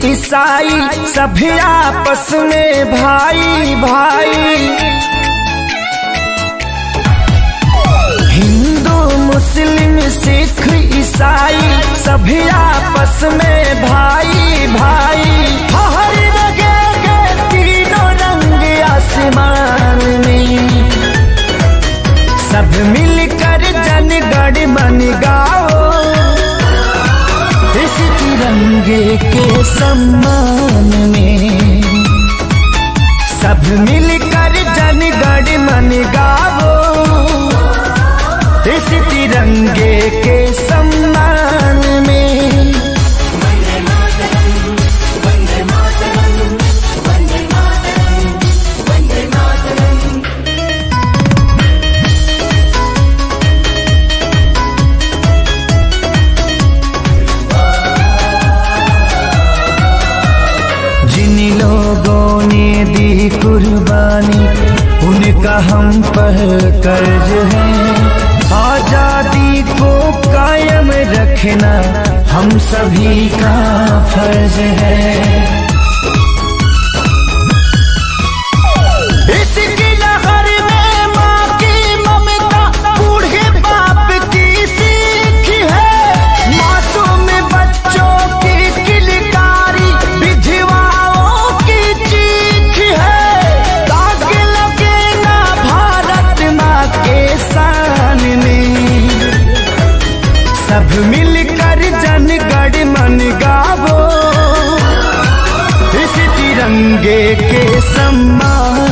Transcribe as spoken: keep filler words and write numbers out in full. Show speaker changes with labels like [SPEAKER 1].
[SPEAKER 1] ईसाई सभी आपस में भाई भाई। हिंदू मुस्लिम सिख ईसाई सभी आपस में भाई भाई। हर जगह तीनों रंग आसमान में, सब मिलकर जन गण मन गाओ, इस तिरंगे के सम्मान में। सब मिलकर जन गण मन गाओ, इस तिरंगे के सम्मान में। वंदे मातरम, वंदे मातरम, वंदे मातरम, वंदे मातरम। जिन लोगों ने दी कुर्बानी, उनका हम पर कर्ज है। आजादी को कायम रखना हम सभी का फर्ज है। इसकी लहर में माँ की ममता, बूढ़े बाप की सीख है। मासूम बच्चों की किलकारी, विधवाओं की चीख है। दाग लगे ना भारत माँ के शान में, सब मिलकर जन गण मन गावो, इस तिरंगे के सम्मान